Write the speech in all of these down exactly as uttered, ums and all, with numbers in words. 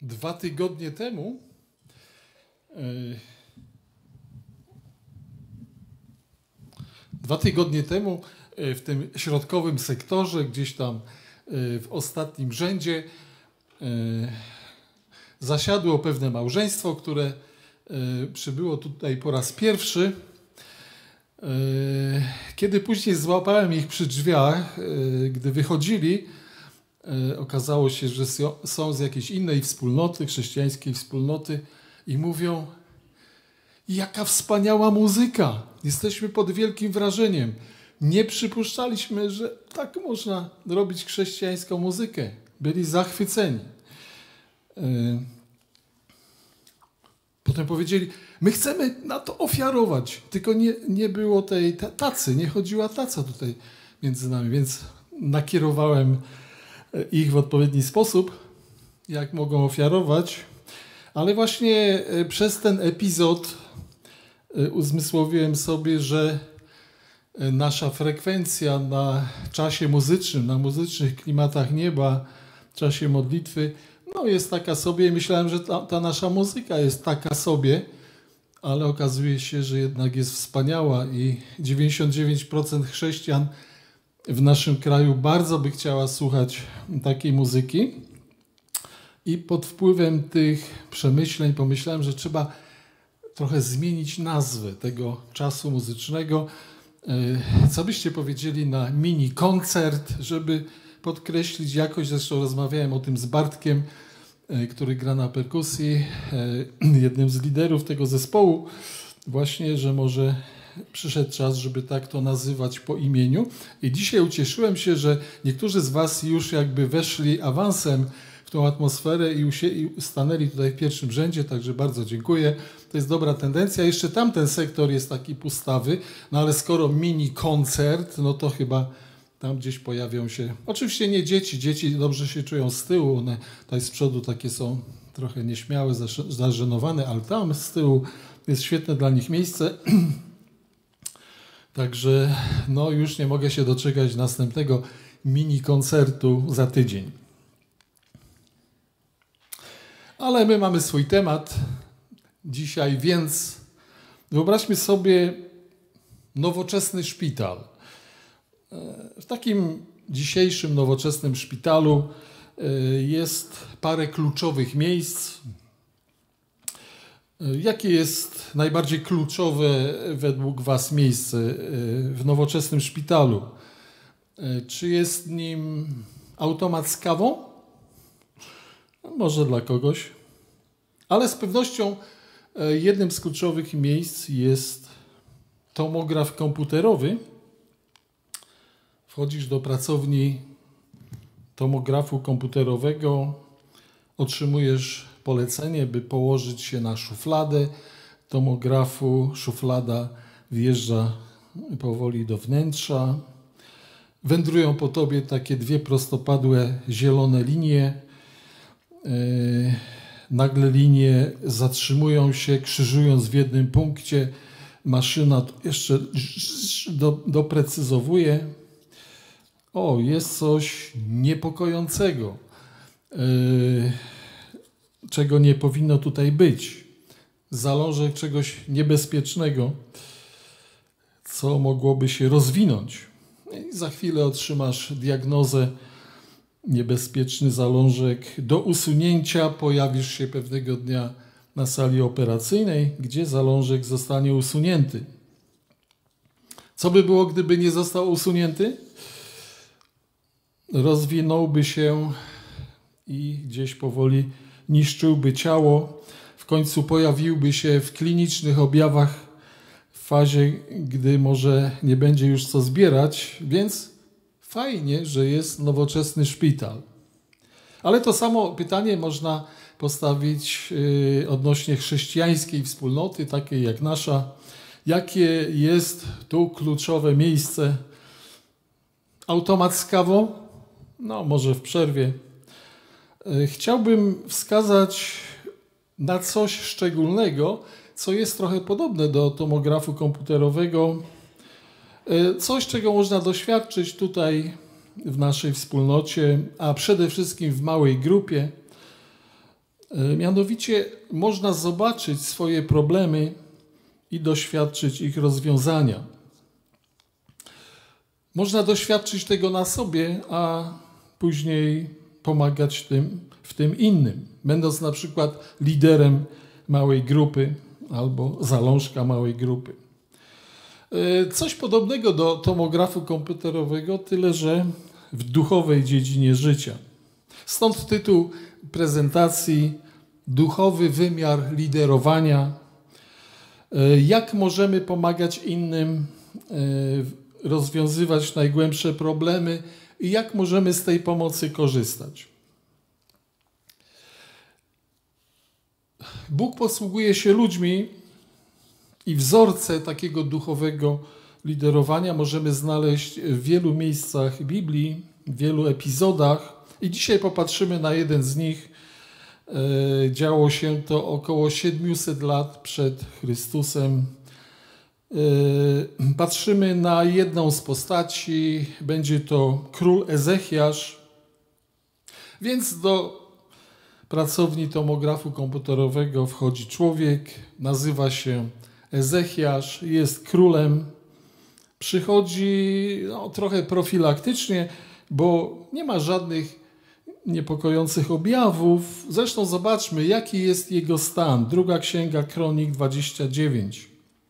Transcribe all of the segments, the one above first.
Dwa tygodnie temu dwa tygodnie temu w tym środkowym sektorze, gdzieś tam w ostatnim rzędzie, zasiadło pewne małżeństwo, które przybyło tutaj po raz pierwszy. Kiedy później złapałem ich przy drzwiach, gdy wychodzili, okazało się, że są z jakiejś innej wspólnoty, chrześcijańskiej wspólnoty i mówią: jaka wspaniała muzyka! Jesteśmy pod wielkim wrażeniem. Nie przypuszczaliśmy, że tak można robić chrześcijańską muzykę. Byli zachwyceni. Potem powiedzieli: my chcemy na to ofiarować, tylko nie, nie było tej tacy, nie chodziła taca tutaj między nami, więc nakierowałem ich w odpowiedni sposób, jak mogą ofiarować. Ale właśnie przez ten epizod uzmysłowiłem sobie, że nasza frekwencja na czasie muzycznym, na muzycznych klimatach nieba, w czasie modlitwy, no jest taka sobie. Myślałem, że ta, ta nasza muzyka jest taka sobie, ale okazuje się, że jednak jest wspaniała i dziewięćdziesiąt dziewięć procent chrześcijan w naszym kraju bardzo by chciała słuchać takiej muzyki. I pod wpływem tych przemyśleń pomyślałem, że trzeba trochę zmienić nazwę tego czasu muzycznego. Co byście powiedzieli na mini koncert, żeby podkreślić jakość? Zresztą rozmawiałem o tym z Bartkiem, który gra na perkusji, jednym z liderów tego zespołu, właśnie, że może przyszedł czas, żeby tak to nazywać po imieniu. I dzisiaj ucieszyłem się, że niektórzy z was już jakby weszli awansem w tą atmosferę i, usie- i stanęli tutaj w pierwszym rzędzie, także bardzo dziękuję. To jest dobra tendencja. Jeszcze tamten sektor jest taki pustawy, no ale skoro mini koncert, no to chyba tam gdzieś pojawią się, oczywiście nie dzieci, dzieci dobrze się czują z tyłu, one tutaj z przodu takie są trochę nieśmiałe, zażenowane, ale tam z tyłu jest świetne dla nich miejsce. Także no już nie mogę się doczekać następnego mini koncertu za tydzień. Ale my mamy swój temat dzisiaj, więc wyobraźmy sobie nowoczesny szpital. W takim dzisiejszym nowoczesnym szpitalu jest parę kluczowych miejsc. Jakie jest najbardziej kluczowe według was miejsce w nowoczesnym szpitalu? Czy jest nim automat z kawą? Może dla kogoś. Ale z pewnością jednym z kluczowych miejsc jest tomograf komputerowy. Wchodzisz do pracowni tomografu komputerowego, otrzymujesz polecenie, by położyć się na szufladę tomografu. Szuflada wjeżdża powoli do wnętrza. Wędrują po tobie takie dwie prostopadłe zielone linie. Yy, nagle linie zatrzymują się, krzyżując w jednym punkcie. Maszyna jeszcze do, doprecyzowuje. O, jest coś niepokojącego, yy, czego nie powinno tutaj być. Zalążek czegoś niebezpiecznego, co mogłoby się rozwinąć. I za chwilę otrzymasz diagnozę: niebezpieczny zalążek do usunięcia. Pojawisz się pewnego dnia na sali operacyjnej, gdzie zalążek zostanie usunięty. Co by było, gdyby nie został usunięty? Rozwinąłby się i gdzieś powoli niszczyłby ciało. W końcu pojawiłby się w klinicznych objawach w fazie, gdy może nie będzie już co zbierać, więc fajnie, że jest nowoczesny szpital. Ale to samo pytanie można postawić yy, odnośnie chrześcijańskiej wspólnoty, takiej jak nasza. Jakie jest tu kluczowe miejsce? Automat z kawą? No, może w przerwie. Chciałbym wskazać na coś szczególnego, co jest trochę podobne do tomografu komputerowego. Coś, czego można doświadczyć tutaj w naszej wspólnocie, a przede wszystkim w małej grupie. Mianowicie można zobaczyć swoje problemy i doświadczyć ich rozwiązania. Można doświadczyć tego na sobie, a później pomagać tym, w tym innym, będąc na przykład liderem małej grupy albo zalążka małej grupy. Coś podobnego do tomografu komputerowego, tyle że w duchowej dziedzinie życia. Stąd tytuł prezentacji: duchowy wymiar liderowania. Jak możemy pomagać innym rozwiązywać najgłębsze problemy i jak możemy z tej pomocy korzystać. Bóg posługuje się ludźmi i wzorce takiego duchowego liderowania możemy znaleźć w wielu miejscach Biblii, w wielu epizodach i dzisiaj popatrzymy na jeden z nich. Działo się to około siedemset lat przed Chrystusem. Patrzymy na jedną z postaci, będzie to król Ezechiasz. Więc do pracowni tomografu komputerowego wchodzi człowiek, nazywa się Ezechiasz, jest królem. Przychodzi no, trochę profilaktycznie, bo nie ma żadnych niepokojących objawów. Zresztą zobaczmy, jaki jest jego stan. Druga Księga Kronik dwadzieścia dziewięć.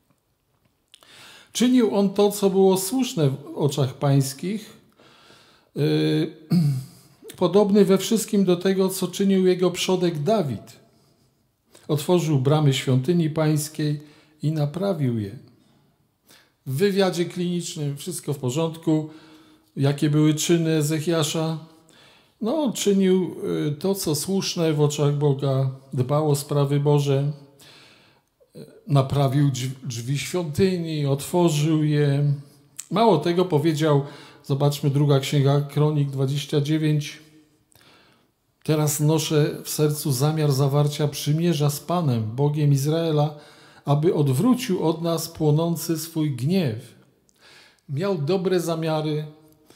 Czynił on to, co było słuszne w oczach pańskich, yy, podobny we wszystkim do tego, co czynił jego przodek Dawid. Otworzył bramy świątyni pańskiej i naprawił je. W wywiadzie klinicznym wszystko w porządku. Jakie były czyny Ezechiasza? No, czynił to, co słuszne w oczach Boga, dbał o sprawy Boże, naprawił drzwi świątyni, otworzył je. Mało tego powiedział, zobaczmy druga Księga Kronik dwadzieścia dziewięć. Teraz noszę w sercu zamiar zawarcia przymierza z Panem, Bogiem Izraela, aby odwrócił od nas płonący swój gniew. Miał dobre zamiary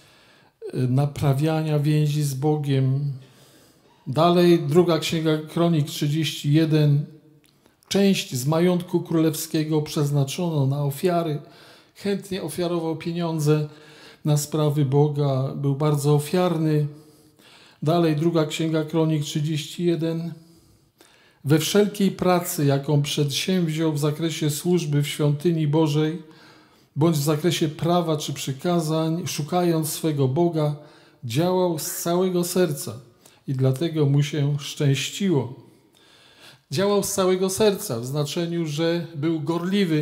naprawiania więzi z Bogiem. Dalej druga Księga Kronik trzydzieści jeden. Część z majątku królewskiego przeznaczono na ofiary. Chętnie ofiarował pieniądze na sprawy Boga. Był bardzo ofiarny. Dalej druga Księga Kronik trzydzieści jeden. We wszelkiej pracy, jaką przedsięwziął w zakresie służby w świątyni Bożej, bądź w zakresie prawa czy przykazań, szukając swego Boga, działał z całego serca i dlatego mu się szczęściło. Działał z całego serca w znaczeniu, że był gorliwy,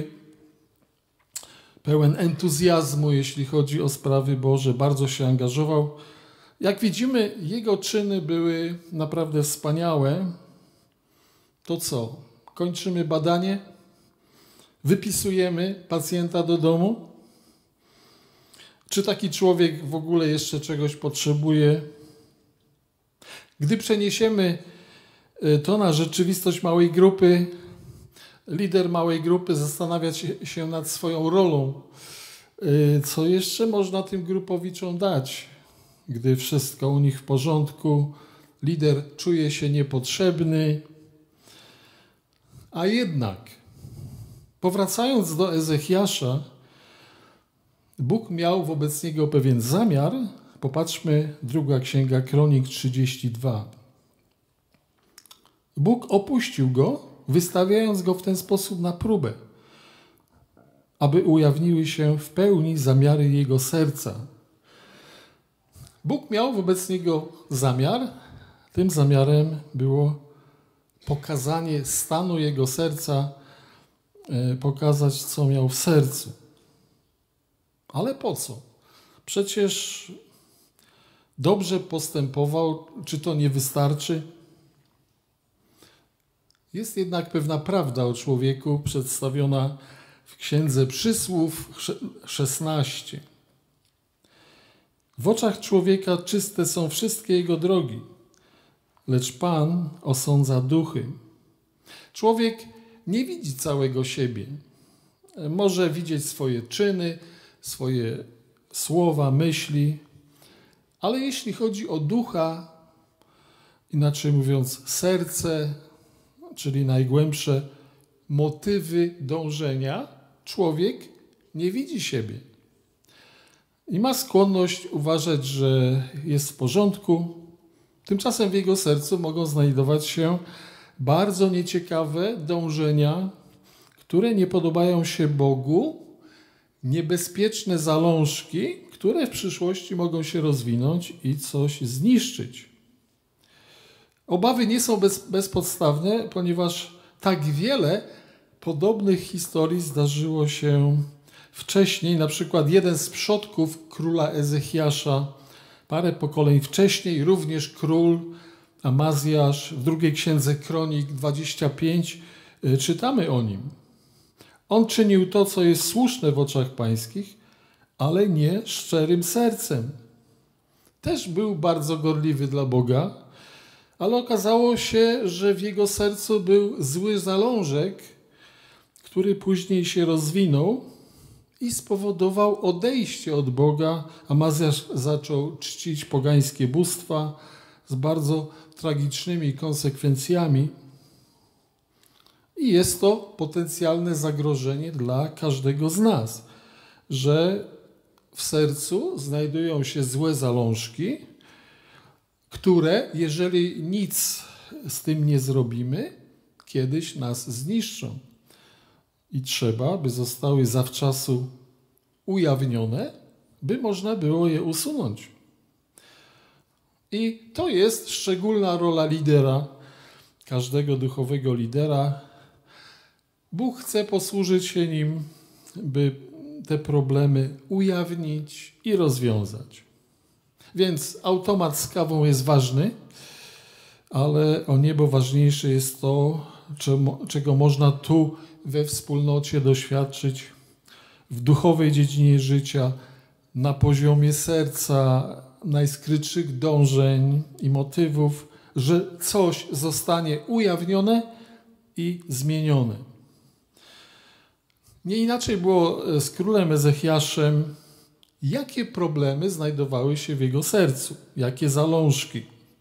pełen entuzjazmu, jeśli chodzi o sprawy Boże, bardzo się angażował. Jak widzimy, jego czyny były naprawdę wspaniałe. To co? Kończymy badanie? Wypisujemy pacjenta do domu? Czy taki człowiek w ogóle jeszcze czegoś potrzebuje? Gdy przeniesiemy to na rzeczywistość małej grupy, lider małej grupy zastanawia się nad swoją rolą. Co jeszcze można tym grupowiczom dać, gdy wszystko u nich w porządku, lider czuje się niepotrzebny. A jednak, powracając do Ezechiasza, Bóg miał wobec niego pewien zamiar. Popatrzmy, druga Księga Kronik trzydzieści dwa. Bóg opuścił go, wystawiając go w ten sposób na próbę, aby ujawniły się w pełni zamiary jego serca. Bóg miał wobec niego zamiar. Tym zamiarem było pokazanie stanu jego serca, pokazać, co miał w sercu. Ale po co? Przecież dobrze postępował, czy to nie wystarczy? Jest jednak pewna prawda o człowieku przedstawiona w Księdze Przysłów szesnaście. W oczach człowieka czyste są wszystkie jego drogi, lecz Pan osądza duchy. Człowiek nie widzi całego siebie. Może widzieć swoje czyny, swoje słowa, myśli, ale jeśli chodzi o ducha, inaczej mówiąc serce, czyli najgłębsze motywy dążenia, człowiek nie widzi siebie. I ma skłonność uważać, że jest w porządku. Tymczasem w jego sercu mogą znajdować się bardzo nieciekawe dążenia, które nie podobają się Bogu, niebezpieczne zalążki, które w przyszłości mogą się rozwinąć i coś zniszczyć. Obawy nie są bez, bezpodstawne, ponieważ tak wiele podobnych historii zdarzyło się wcześniej. Na przykład jeden z przodków króla Ezechiasza, parę pokoleń wcześniej, również król Amazjasz, w drugiej księdze Kronik dwadzieścia pięć czytamy o nim. On czynił to, co jest słuszne w oczach pańskich, ale nie szczerym sercem. Też był bardzo gorliwy dla Boga, ale okazało się, że w jego sercu był zły zalążek, który później się rozwinął i spowodował odejście od Boga. Amazjasz zaczął czcić pogańskie bóstwa z bardzo tragicznymi konsekwencjami. I jest to potencjalne zagrożenie dla każdego z nas, że w sercu znajdują się złe zalążki, które, jeżeli nic z tym nie zrobimy, kiedyś nas zniszczą. I trzeba, by zostały zawczasu ujawnione, by można było je usunąć. I to jest szczególna rola lidera, każdego duchowego lidera. Bóg chce posłużyć się nim, by te problemy ujawnić i rozwiązać. Więc automat z kawą jest ważny, ale o niebo ważniejsze jest to, czego można tu we wspólnocie doświadczyć w duchowej dziedzinie życia, na poziomie serca, najskrytszych dążeń i motywów, że coś zostanie ujawnione i zmienione. Nie inaczej było z królem Ezechiaszem. Jakie problemy znajdowały się w jego sercu? Jakie zalążki?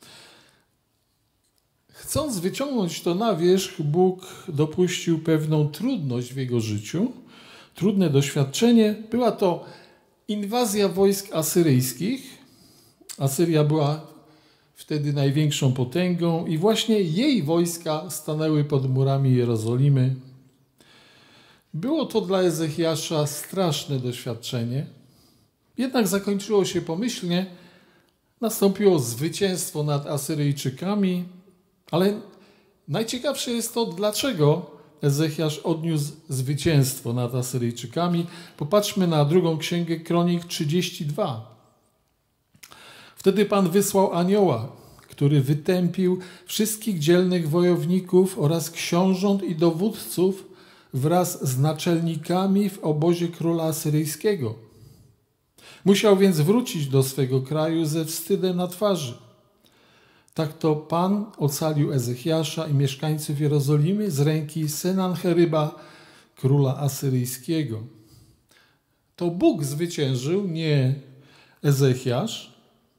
Chcąc wyciągnąć to na wierzch, Bóg dopuścił pewną trudność w jego życiu, trudne doświadczenie. Była to inwazja wojsk asyryjskich. Asyria była wtedy największą potęgą i właśnie jej wojska stanęły pod murami Jerozolimy. Było to dla Ezechiasza straszne doświadczenie. Jednak zakończyło się pomyślnie. Nastąpiło zwycięstwo nad Asyryjczykami, ale najciekawsze jest to, dlaczego Ezechiasz odniósł zwycięstwo nad Asyryjczykami. Popatrzmy na drugą księgę Kronik trzydzieści dwa. Wtedy Pan wysłał anioła, który wytępił wszystkich dzielnych wojowników oraz książąt i dowódców wraz z naczelnikami w obozie króla asyryjskiego. Musiał więc wrócić do swego kraju ze wstydem na twarzy. Tak to Pan ocalił Ezechiasza i mieszkańców Jerozolimy z ręki Senancheryba, króla asyryjskiego. To Bóg zwyciężył, nie Ezechiasz.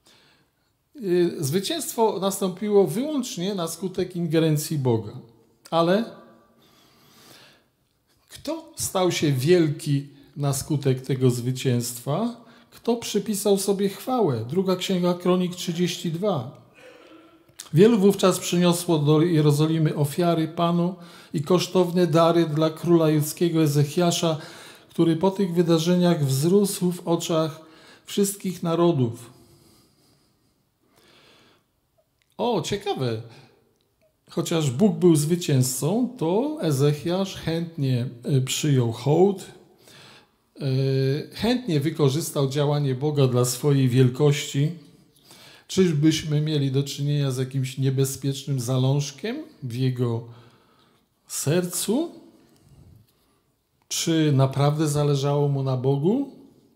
Zwycięstwo nastąpiło wyłącznie na skutek ingerencji Boga. Ale kto stał się wielki na skutek tego zwycięstwa? Kto przypisał sobie chwałę? Druga księga Kronik trzydzieści dwa. Wielu wówczas przyniosło do Jerozolimy ofiary Panu i kosztowne dary dla króla judzkiego Ezechiasza, który po tych wydarzeniach wzrósł w oczach wszystkich narodów. O, ciekawe. Chociaż Bóg był zwycięzcą, to Ezechiasz chętnie przyjął hołd, chętnie wykorzystał działanie Boga dla swojej wielkości. Czyżbyśmy mieli do czynienia z jakimś niebezpiecznym zalążkiem w jego sercu? Czy naprawdę zależało mu na Bogu?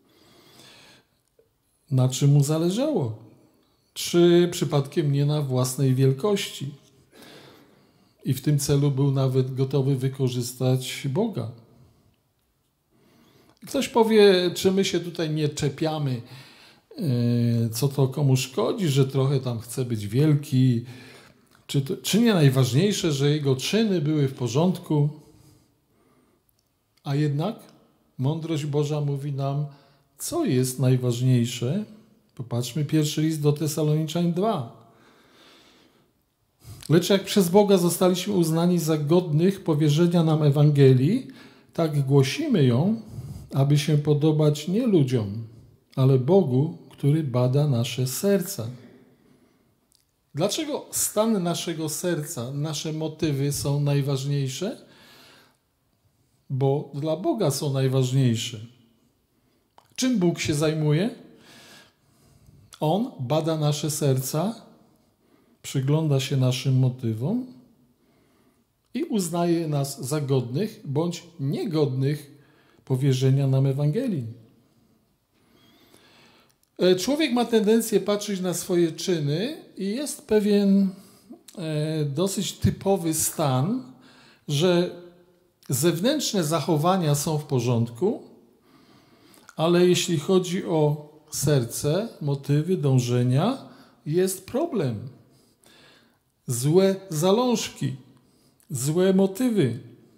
Na czym mu zależało? Czy przypadkiem nie na własnej wielkości? I w tym celu był nawet gotowy wykorzystać Boga. Ktoś powie, czy my się tutaj nie czepiamy, co to komu szkodzi, że trochę tam chce być wielki, Czy, to, czy nie najważniejsze, że jego czyny były w porządku? A jednak mądrość Boża mówi nam, co jest najważniejsze. Popatrzmy, pierwszy list do Tesaloniczan dwa. Lecz jak przez Boga zostaliśmy uznani za godnych powierzenia nam Ewangelii, tak głosimy ją, aby się podobać nie ludziom, ale Bogu, który bada nasze serca. Dlaczego stan naszego serca, nasze motywy są najważniejsze? Bo dla Boga są najważniejsze. Czym Bóg się zajmuje? On bada nasze serca, przygląda się naszym motywom i uznaje nas za godnych bądź niegodnych powierzenia nam Ewangelii. Człowiek ma tendencję patrzeć na swoje czyny i jest pewien e, dosyć typowy stan, że zewnętrzne zachowania są w porządku, ale jeśli chodzi o serce, motywy, dążenia, jest problem. Złe zalążki, złe motywy.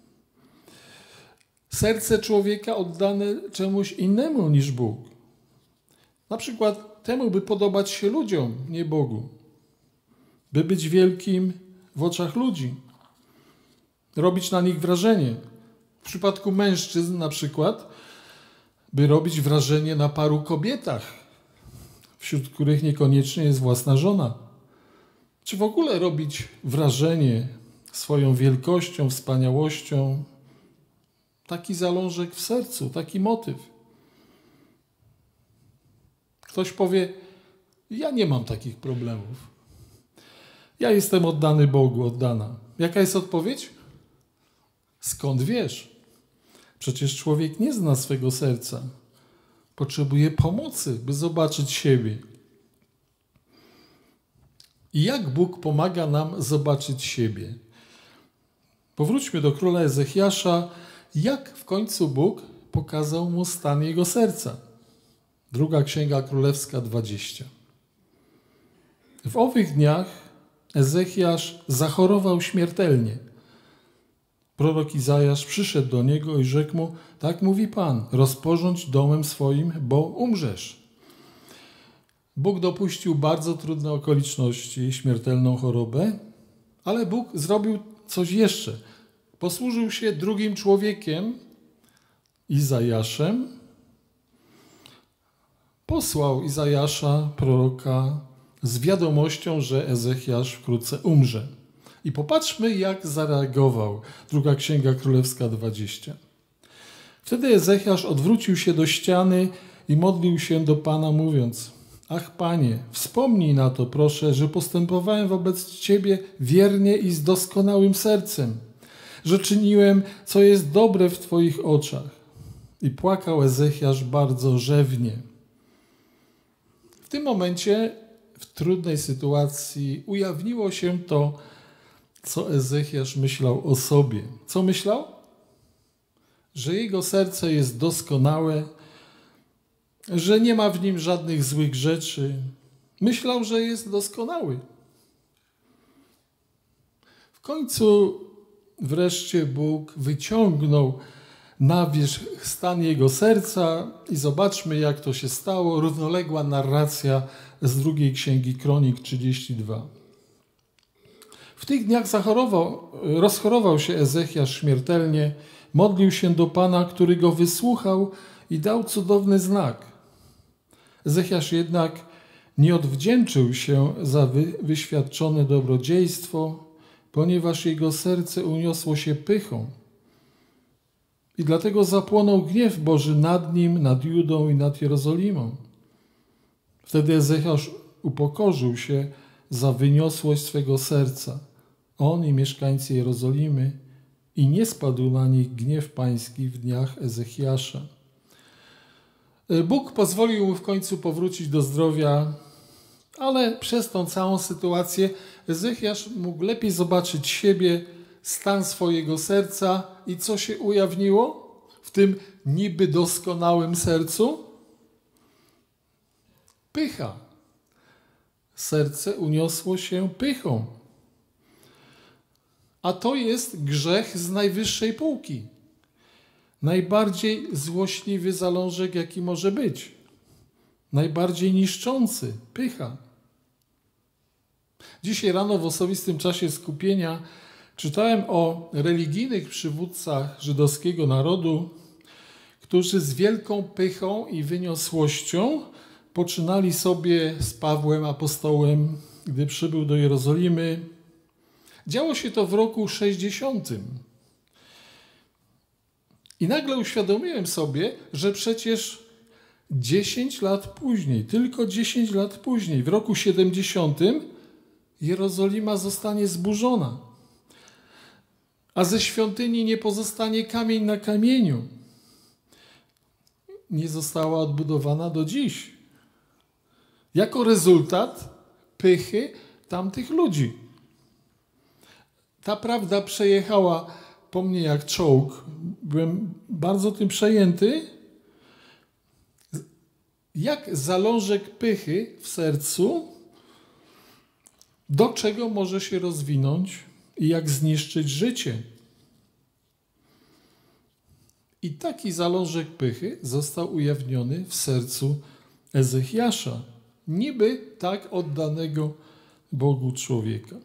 Serce człowieka oddane czemuś innemu niż Bóg. Na przykład temu, by podobać się ludziom, nie Bogu. By być wielkim w oczach ludzi. Robić na nich wrażenie. W przypadku mężczyzn na przykład, by robić wrażenie na paru kobietach, wśród których niekoniecznie jest własna żona. Czy w ogóle robić wrażenie swoją wielkością, wspaniałością, taki zalążek w sercu, taki motyw. Ktoś powie, ja nie mam takich problemów. Ja jestem oddany Bogu, oddana. Jaka jest odpowiedź? Skąd wiesz? Przecież człowiek nie zna swego serca. Potrzebuje pomocy, by zobaczyć siebie. I jak Bóg pomaga nam zobaczyć siebie? Powróćmy do króla Ezechiasza. Jak w końcu Bóg pokazał mu stan jego serca? Druga Księga Królewska dwadzieścia. W owych dniach Ezechiasz zachorował śmiertelnie. Prorok Izajasz przyszedł do niego i rzekł mu, tak mówi Pan, rozporządź domem swoim, bo umrzesz. Bóg dopuścił bardzo trudne okoliczności, śmiertelną chorobę, ale Bóg zrobił coś jeszcze. Posłużył się drugim człowiekiem, Izajaszem. Posłał Izajasza, proroka, z wiadomością, że Ezechiasz wkrótce umrze. I popatrzmy, jak zareagował. Druga Księga Królewska dwadzieścia. Wtedy Ezechiasz odwrócił się do ściany i modlił się do Pana, mówiąc, ach Panie, wspomnij na to, proszę, że postępowałem wobec Ciebie wiernie i z doskonałym sercem, że czyniłem, co jest dobre w Twoich oczach. I płakał Ezechiasz bardzo rzewnie. W tym momencie, w trudnej sytuacji, ujawniło się to, co Ezechiasz myślał o sobie. Co myślał? Że jego serce jest doskonałe, że nie ma w nim żadnych złych rzeczy. Myślał, że jest doskonały. W końcu wreszcie Bóg wyciągnął na wierzch stan jego serca i zobaczmy, jak to się stało. Równoległa narracja z drugiej Księgi Kronik trzydzieści dwa. W tych dniach zachorował, rozchorował się Ezechiasz śmiertelnie, modlił się do Pana, który go wysłuchał i dał cudowny znak. Ezechiasz jednak nie odwdzięczył się za wy, wyświadczone dobrodziejstwo, ponieważ jego serce uniosło się pychą. I dlatego zapłonął gniew Boży nad nim, nad Judą i nad Jerozolimą. Wtedy Ezechiasz upokorzył się za wyniosłość swego serca, on i mieszkańcy Jerozolimy, i nie spadł na nich gniew pański w dniach Ezechiasza. Bóg pozwolił mu w końcu powrócić do zdrowia, ale przez tą całą sytuację Ezechiasz mógł lepiej zobaczyć siebie, stan swojego serca i co się ujawniło w tym niby doskonałym sercu? Pycha. Serce uniosło się pychą. A to jest grzech z najwyższej półki. Najbardziej złośliwy zalążek, jaki może być. Najbardziej niszczący. Pycha. Dzisiaj rano w osobistym czasie skupienia czytałem o religijnych przywódcach żydowskiego narodu, którzy z wielką pychą i wyniosłością poczynali sobie z Pawłem apostołem, gdy przybył do Jerozolimy. Działo się to w roku sześćdziesiątym. I nagle uświadomiłem sobie, że przecież dziesięć lat później, tylko dziesięć lat później, w roku siedemdziesiątym Jerozolima zostanie zburzona, a ze świątyni nie pozostanie kamień na kamieniu. Nie została odbudowana do dziś. Jako rezultat pychy tamtych ludzi. Ta prawda przejechała po mnie jak czołg. Byłem bardzo tym przejęty. Jak zalążek pychy w sercu, do czego może się rozwinąć i jak zniszczyć życie. I taki zalążek pychy został ujawniony w sercu Ezechiasza, niby tak oddanego Bogu człowieka.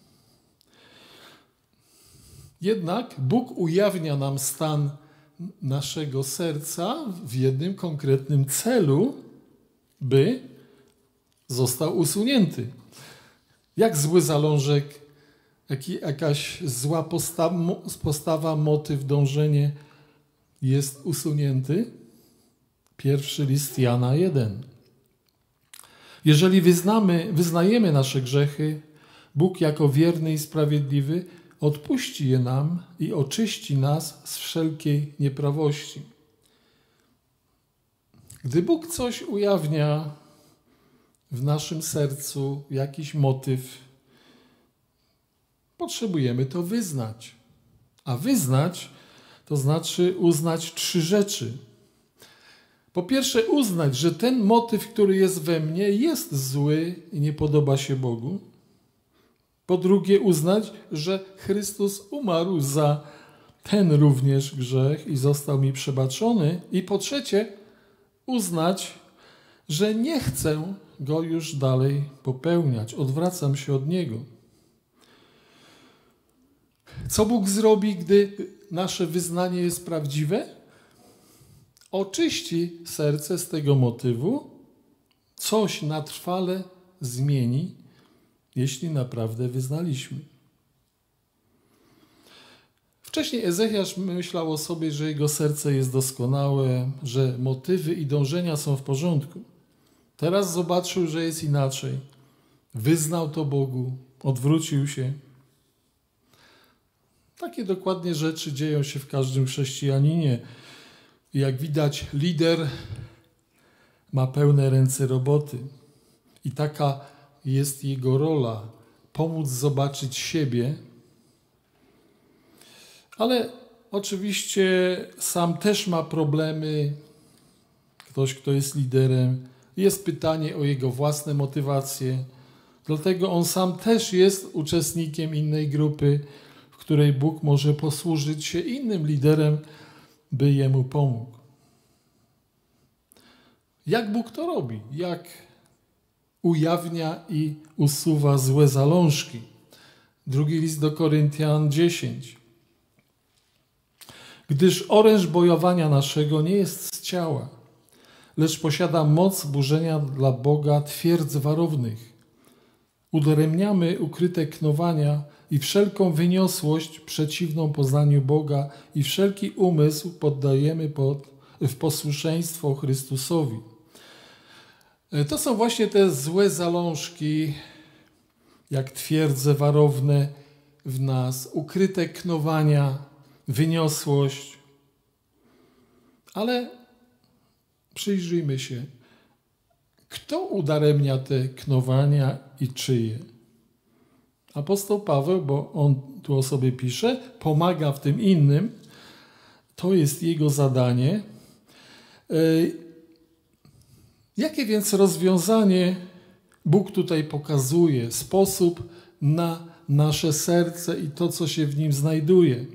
Jednak Bóg ujawnia nam stan naszego serca w jednym konkretnym celu, by został usunięty. Jak zły zalążek, jak jakaś zła postawa, postawa, motyw, dążenie jest usunięty? Pierwszy list Jana jeden. Jeżeli wyznamy, wyznajemy nasze grzechy, Bóg jako wierny i sprawiedliwy odpuści je nam i oczyści nas z wszelkiej nieprawości. Gdy Bóg coś ujawnia w naszym sercu, jakiś motyw, potrzebujemy to wyznać. A wyznać to znaczy uznać trzy rzeczy. Po pierwsze uznać, że ten motyw, który jest we mnie, jest zły i nie podoba się Bogu. Po drugie uznać, że Chrystus umarł za ten również grzech i został mi przebaczony. I po trzecie uznać, że nie chcę go już dalej popełniać. Odwracam się od niego. Co Bóg zrobi, gdy nasze wyznanie jest prawdziwe? Oczyści serce z tego motywu, coś na trwale zmieni, jeśli naprawdę wyznaliśmy. Wcześniej Ezechiasz myślał o sobie, że jego serce jest doskonałe, że motywy i dążenia są w porządku. Teraz zobaczył, że jest inaczej. Wyznał to Bogu, odwrócił się. Takie dokładnie rzeczy dzieją się w każdym chrześcijaninie. Jak widać, lider ma pełne ręce roboty. I taka jest jego rola. Pomóc zobaczyć siebie. Ale oczywiście sam też ma problemy. Ktoś, kto jest liderem. Jest pytanie o jego własne motywacje. Dlatego on sam też jest uczestnikiem innej grupy, w której Bóg może posłużyć się innym liderem, by jemu pomógł. Jak Bóg to robi? Jak ujawnia i usuwa złe zalążki? Drugi list do Koryntian dziesięć. Gdyż oręż bojowania naszego nie jest z ciała, lecz posiada moc burzenia dla Boga twierdz warownych. Udaremniamy ukryte knowania i wszelką wyniosłość przeciwną poznaniu Boga i wszelki umysł poddajemy pod, w posłuszeństwo Chrystusowi. To są właśnie te złe zalążki, jak twierdze warowne w nas, ukryte knowania, wyniosłość. Ale przyjrzyjmy się, kto udaremnia te knowania i czyje? Apostoł Paweł, bo on tu o sobie pisze, pomaga w tym innym. To jest jego zadanie. Jakie więc rozwiązanie Bóg tutaj pokazuje? Sposób na nasze serce i to, co się w nim znajduje.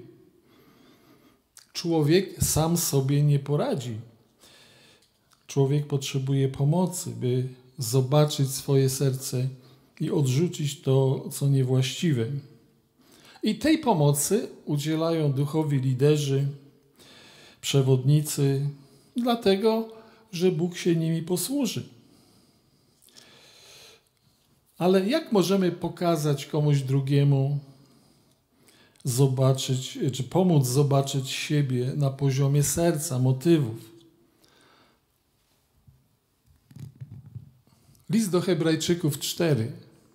Człowiek sam sobie nie poradzi. Człowiek potrzebuje pomocy, by zobaczyć swoje serce i odrzucić to, co niewłaściwe. I tej pomocy udzielają duchowi liderzy, przewodnicy, dlatego, że Bóg się nimi posłuży. Ale jak możemy pokazać komuś drugiemu, zobaczyć, czy pomóc zobaczyć siebie na poziomie serca, motywów? List do Hebrajczyków cztery.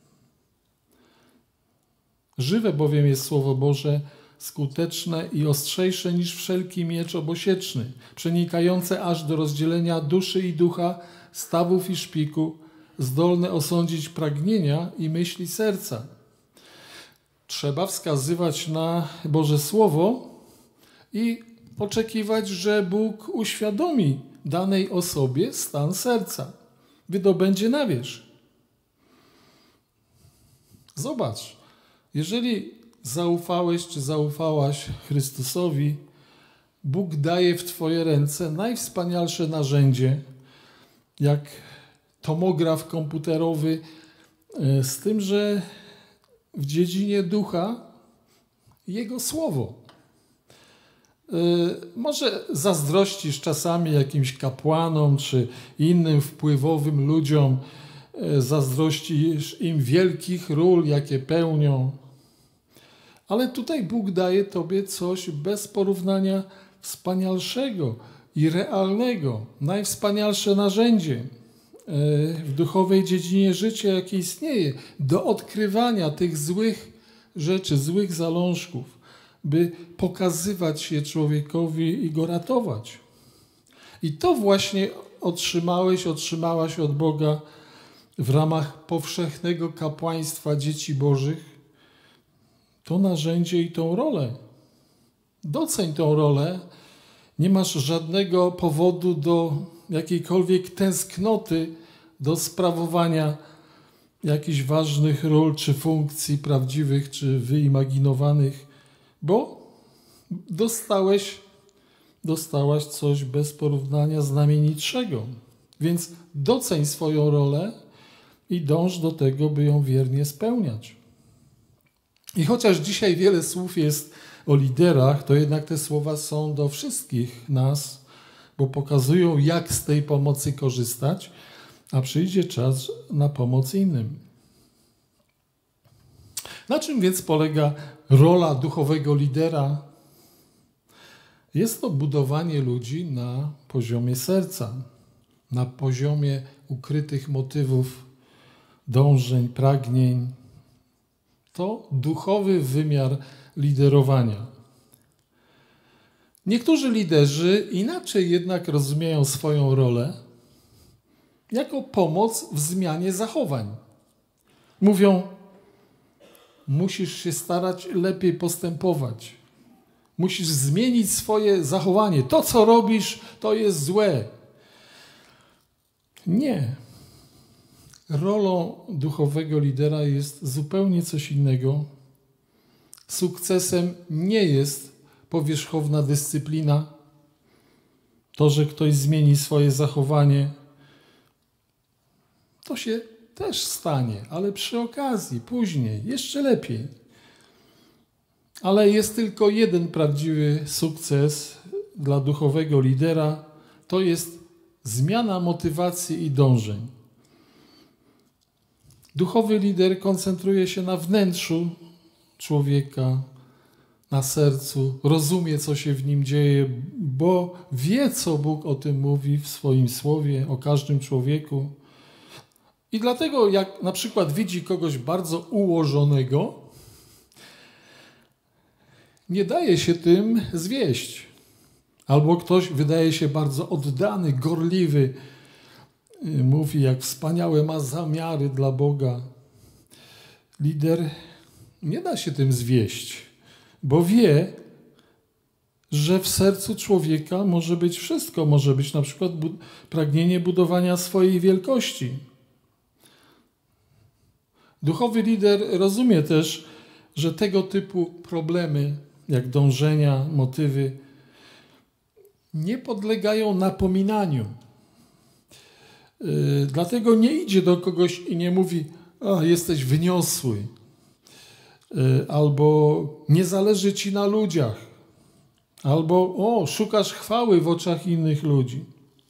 Żywe bowiem jest Słowo Boże, skuteczne i ostrzejsze niż wszelki miecz obosieczny, przenikające aż do rozdzielenia duszy i ducha, stawów i szpiku, zdolne osądzić pragnienia i myśli serca. Trzeba wskazywać na Boże Słowo i oczekiwać, że Bóg uświadomi danej osobie stan serca, wydobędzie na wierzch. Zobacz, jeżeli zaufałeś czy zaufałaś Chrystusowi, Bóg daje w twoje ręce najwspanialsze narzędzie, jak tomograf komputerowy, z tym, że w dziedzinie ducha Jego Słowo. Może zazdrościsz czasami jakimś kapłanom czy innym wpływowym ludziom, zazdrościsz im wielkich ról, jakie pełnią, ale tutaj Bóg daje tobie coś bez porównania wspanialszego i realnego, najwspanialsze narzędzie w duchowej dziedzinie życia, jakie istnieje, do odkrywania tych złych rzeczy, złych zalążków, by pokazywać je człowiekowi i go ratować. I to właśnie otrzymałeś, otrzymałaś od Boga w ramach powszechnego kapłaństwa dzieci Bożych, to narzędzie i tą rolę. Doceń tą rolę. Nie masz żadnego powodu do jakiejkolwiek tęsknoty do sprawowania jakichś ważnych ról czy funkcji prawdziwych czy wyimaginowanych, bo dostałeś, dostałaś coś bez porównania znamienitszego. Więc doceń swoją rolę i dąż do tego, by ją wiernie spełniać. I chociaż dzisiaj wiele słów jest o liderach, to jednak te słowa są do wszystkich nas, bo pokazują, jak z tej pomocy korzystać, a przyjdzie czas na pomoc innym. Na czym więc polega rola duchowego lidera? Jest to budowanie ludzi na poziomie serca, na poziomie ukrytych motywów, dążeń, pragnień. To duchowy wymiar liderowania. Niektórzy liderzy inaczej jednak rozumieją swoją rolę jako pomoc w zmianie zachowań. Mówią, musisz się starać lepiej postępować. Musisz zmienić swoje zachowanie. To, co robisz, to jest złe. Nie. Rolą duchowego lidera jest zupełnie coś innego. Sukcesem nie jest powierzchowna dyscyplina. To, że ktoś zmieni swoje zachowanie, to się też stanie, ale przy okazji, później, jeszcze lepiej. Ale jest tylko jeden prawdziwy sukces dla duchowego lidera, to jest zmiana motywacji i dążeń. Duchowy lider koncentruje się na wnętrzu człowieka, na sercu, rozumie, co się w nim dzieje, bo wie, co Bóg o tym mówi w swoim słowie, o każdym człowieku. I dlatego, jak na przykład widzi kogoś bardzo ułożonego, nie daje się tym zwieść. Albo ktoś wydaje się bardzo oddany, gorliwy, mówi, jak wspaniałe ma zamiary dla Boga. Lider nie da się tym zwieść, bo wie, że w sercu człowieka może być wszystko. Może być na przykład bu- pragnienie budowania swojej wielkości. Duchowy lider rozumie też że tego typu problemy, jak dążenia, motywy, nie podlegają napominaniu. Yy, dlatego nie idzie do kogoś i nie mówi: a, jesteś wyniosły, yy, albo nie zależy ci na ludziach, albo o, szukasz chwały w oczach innych ludzi.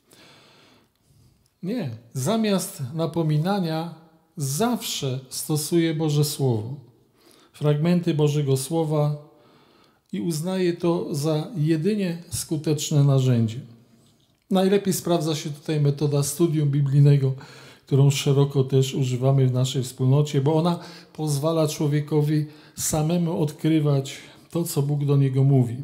Nie. Zamiast napominania zawsze stosuje Boże Słowo, fragmenty Bożego Słowa i uznaje to za jedynie skuteczne narzędzie. Najlepiej sprawdza się tutaj metoda studium biblijnego, którą szeroko też używamy w naszej wspólnocie, bo ona pozwala człowiekowi samemu odkrywać to, co Bóg do niego mówi.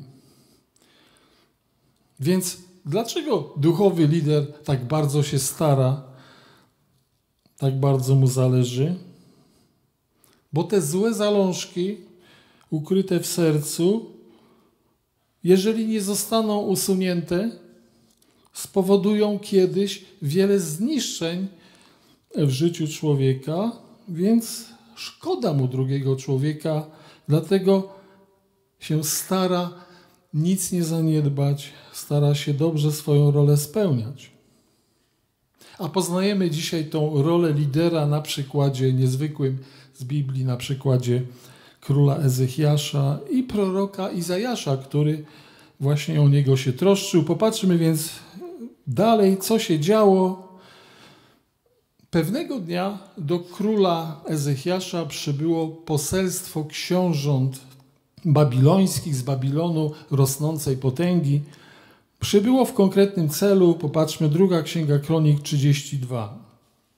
Więc dlaczego duchowy lider tak bardzo się stara, tak bardzo mu zależy? Bo te złe zalążki ukryte w sercu, jeżeli nie zostaną usunięte, spowodują kiedyś wiele zniszczeń w życiu człowieka, więc szkoda mu drugiego człowieka, dlatego się stara nic nie zaniedbać, stara się dobrze swoją rolę spełniać. A poznajemy dzisiaj tą rolę lidera na przykładzie niezwykłym z Biblii, na przykładzie króla Ezechiasza i proroka Izajasza, który właśnie o niego się troszczył. Popatrzmy więc dalej, co się działo. Pewnego dnia do króla Ezechiasza przybyło poselstwo książąt babilońskich z Babilonu rosnącej potęgi. Przybyło w konkretnym celu. Popatrzmy, druga Księga Kronik trzydzieści dwa.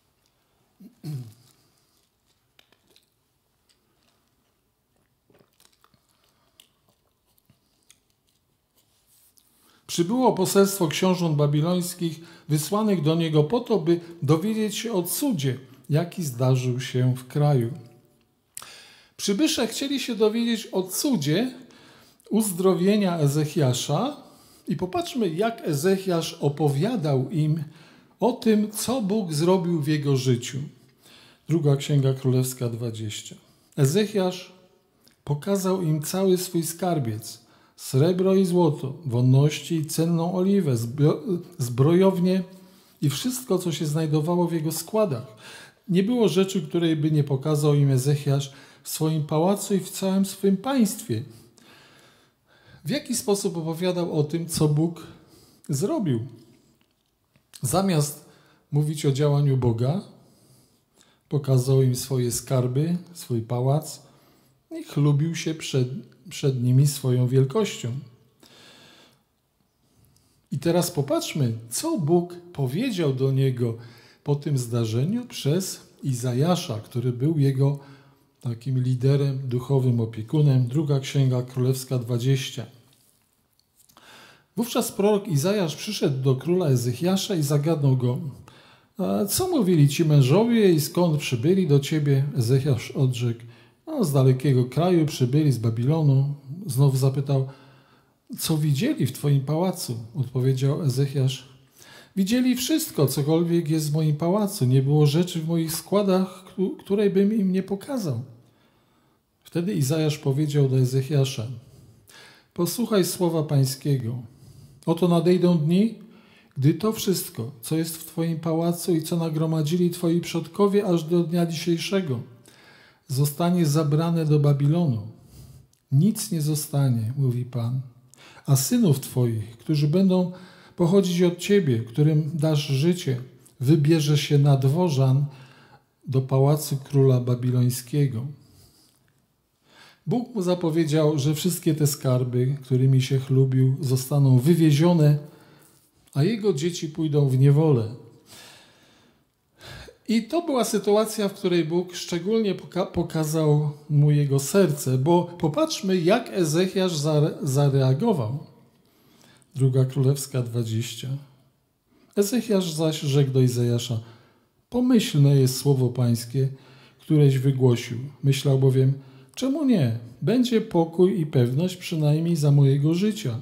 Przybyło poselstwo książąt babilońskich wysłanych do niego po to, by dowiedzieć się o cudzie, jaki zdarzył się w kraju. Przybysze chcieli się dowiedzieć o cudzie uzdrowienia Ezechiasza i popatrzmy, jak Ezechiasz opowiadał im o tym, co Bóg zrobił w jego życiu. Druga Księga Królewska dwadzieścia. Ezechiasz pokazał im cały swój skarbiec, srebro i złoto, wonności i cenną oliwę, zbrojownię i wszystko, co się znajdowało w jego składach. Nie było rzeczy, której by nie pokazał im Ezechiasz w swoim pałacu i w całym swoim państwie. W jaki sposób opowiadał o tym, co Bóg zrobił? Zamiast mówić o działaniu Boga, pokazał im swoje skarby, swój pałac i chlubił się przed, przed nimi swoją wielkością. I teraz popatrzmy, co Bóg powiedział do niego po tym zdarzeniu przez Izajasza, który był jego takim liderem, duchowym opiekunem. Druga Księga Królewska dwadzieścia. Wówczas prorok Izajasz przyszedł do króla Ezechiasza i zagadnął go: a co mówili ci mężowie i skąd przybyli do ciebie? Ezechiasz odrzekł: no, z dalekiego kraju przybyli, z Babilonu. Znowu zapytał: co widzieli w twoim pałacu? Odpowiedział Ezechiasz: widzieli wszystko, cokolwiek jest w moim pałacu. Nie było rzeczy w moich składach, której bym im nie pokazał. Wtedy Izajasz powiedział do Ezechiasza: posłuchaj słowa pańskiego. Oto nadejdą dni, gdy to wszystko, co jest w twoim pałacu i co nagromadzili twoi przodkowie aż do dnia dzisiejszego, zostanie zabrane do Babilonu. Nic nie zostanie, mówi Pan, a synów twoich, którzy będą pochodzić od ciebie, którym dasz życie, wybierze się na dworzan do pałacu króla babilońskiego. Bóg mu zapowiedział, że wszystkie te skarby, którymi się chlubił, zostaną wywiezione, a jego dzieci pójdą w niewolę. I to była sytuacja, w której Bóg szczególnie poka- pokazał mu jego serce, bo popatrzmy, jak Ezechiasz zare- zareagował. Druga Królewska dwadzieścia. Ezechiasz zaś rzekł do Izajasza: pomyślne jest słowo pańskie, któreś wygłosił. Myślał bowiem: czemu nie? Będzie pokój i pewność przynajmniej za mojego życia.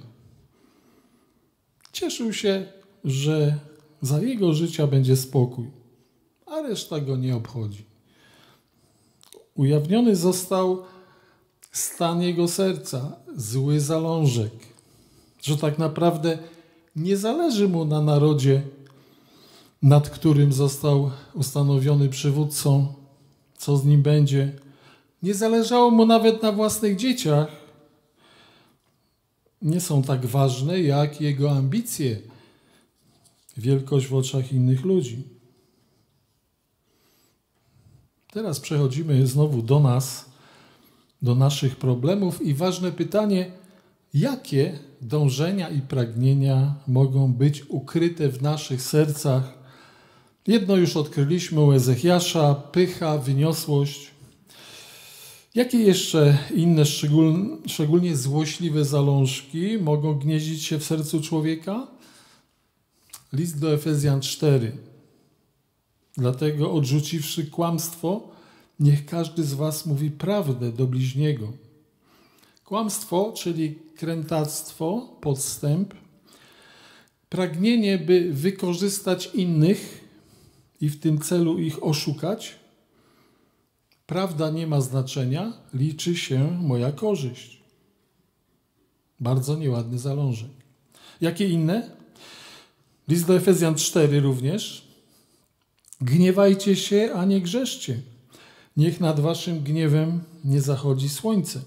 Cieszył się, że za jego życia będzie spokój, a reszta go nie obchodzi. Ujawniony został stan jego serca, zły zalążek, że tak naprawdę nie zależy mu na narodzie, nad którym został ustanowiony przywódcą, co z nim będzie. Nie zależało mu nawet na własnych dzieciach. Nie są tak ważne jak jego ambicje, wielkość w oczach innych ludzi. Teraz przechodzimy znowu do nas, do naszych problemów i ważne pytanie, jakie dążenia i pragnienia mogą być ukryte w naszych sercach. Jedno już odkryliśmy u Ezechiasza, pycha, wyniosłość. Jakie jeszcze inne, szczególnie złośliwe zalążki mogą gnieździć się w sercu człowieka? List do Efezjan cztery. Dlatego odrzuciwszy kłamstwo, niech każdy z was mówi prawdę do bliźniego. Kłamstwo, czyli krętactwo, podstęp, pragnienie, by wykorzystać innych i w tym celu ich oszukać. Prawda nie ma znaczenia, liczy się moja korzyść. Bardzo nieładny zalążek. Jakie inne? List do Efezjan cztery również. Gniewajcie się, a nie grzeszcie. Niech nad waszym gniewem nie zachodzi słońce.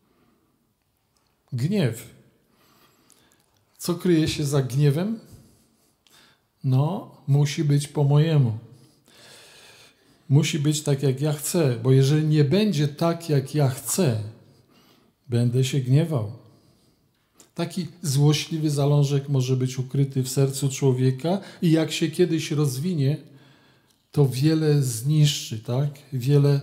Gniew. Co kryje się za gniewem? No, musi być po mojemu. Musi być tak, jak ja chcę, bo jeżeli nie będzie tak, jak ja chcę, będę się gniewał. Taki złośliwy zalążek może być ukryty w sercu człowieka i jak się kiedyś rozwinie, to wiele zniszczy, tak? Wiele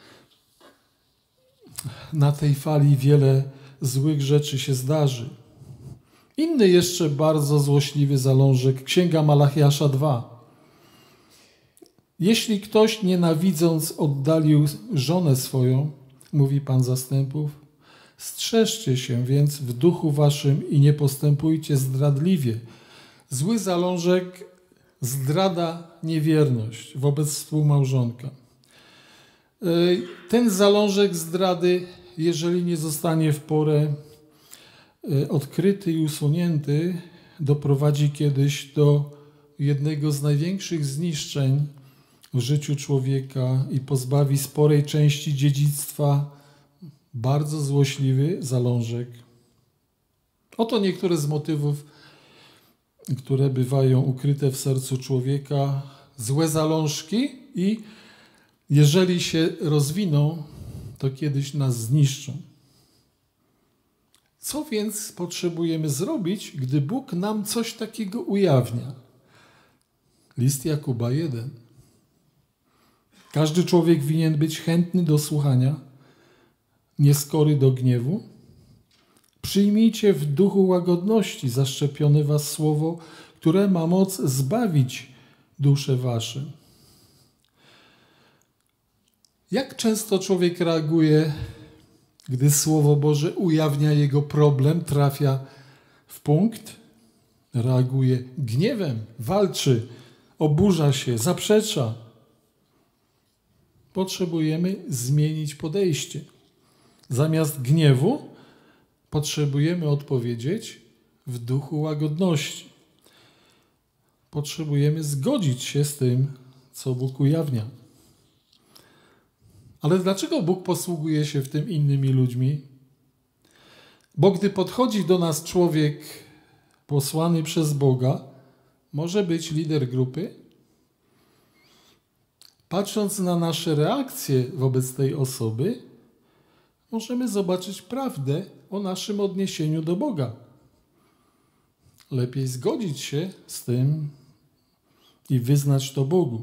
na tej fali wiele złych rzeczy się zdarzy. Inny jeszcze bardzo złośliwy zalążek, Księga Malachiasza dwa. Jeśli ktoś nienawidząc oddalił żonę swoją, mówi Pan zastępów, strzeżcie się więc w duchu waszym i nie postępujcie zdradliwie. Zły zalążek zdrada niewierność wobec współmałżonka. Ten zalążek zdrady, jeżeli nie zostanie w porę odkryty i usunięty, doprowadzi kiedyś do jednego z największych zniszczeń w życiu człowieka i pozbawi sporej części dziedzictwa bardzo złośliwy zalążek. Oto niektóre z motywów, które bywają ukryte w sercu człowieka, złe zalążki i jeżeli się rozwiną, to kiedyś nas zniszczą. Co więc potrzebujemy zrobić, gdy Bóg nam coś takiego ujawnia? List Jakuba jeden. Każdy człowiek winien być chętny do słuchania, nieskory do gniewu. Przyjmijcie w duchu łagodności zaszczepione was słowo, które ma moc zbawić dusze wasze. Jak często człowiek reaguje, gdy Słowo Boże ujawnia jego problem, trafia w punkt? Reaguje gniewem, walczy, oburza się, zaprzecza. Potrzebujemy zmienić podejście. Zamiast gniewu potrzebujemy odpowiedzieć w duchu łagodności. Potrzebujemy zgodzić się z tym, co Bóg ujawnia. Ale dlaczego Bóg posługuje się w tym innymi ludźmi? Bo gdy podchodzi do nas człowiek posłany przez Boga, może być lider grupy. Patrząc na nasze reakcje wobec tej osoby, możemy zobaczyć prawdę o naszym odniesieniu do Boga. Lepiej zgodzić się z tym i wyznać to Bogu.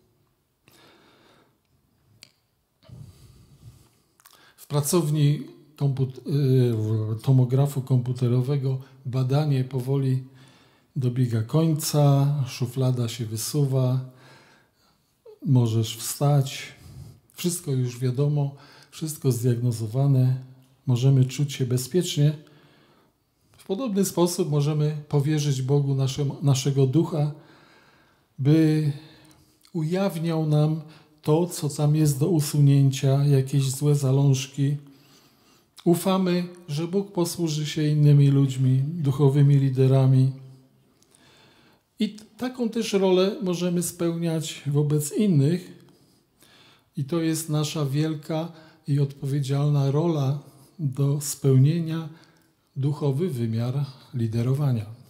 W pracowni komput- tomografu komputerowego badanie powoli dobiega końca, szuflada się wysuwa, możesz wstać, wszystko już wiadomo, wszystko zdiagnozowane, możemy czuć się bezpiecznie. W podobny sposób możemy powierzyć Bogu nasze, naszego ducha, by ujawniał nam to, co tam jest do usunięcia, jakieś złe zalążki, Ufamy, że Bóg posłuży się innymi ludźmi, duchowymi liderami. I taką też rolę możemy spełniać wobec innych. I to jest nasza wielka i odpowiedzialna rola do spełnienia, duchowy wymiar liderowania.